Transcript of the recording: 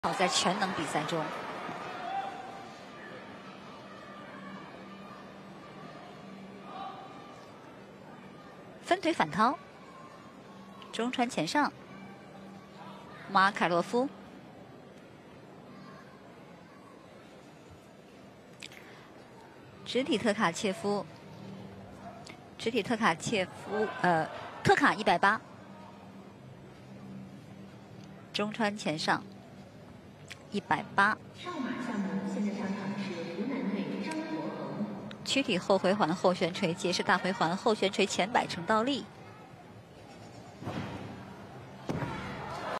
好，在全能比赛中，分腿反掏，中传前上，马凯洛夫，直体特卡切夫，特卡180，中传前上。180。 上马项目现在上场是湖南队张国恒。 躯体后回环后旋锤，结实大回环后旋锤前摆成倒立。